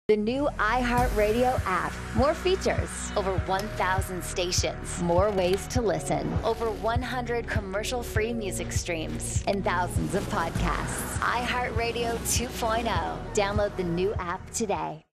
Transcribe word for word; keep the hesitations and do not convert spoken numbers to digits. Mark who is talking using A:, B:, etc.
A: The new iHeartRadio app. More features. Over one thousand stations. More ways to listen. Over one hundred commercial-free music streams. And thousands of podcasts. iHeartRadio two point oh. Download the new app today.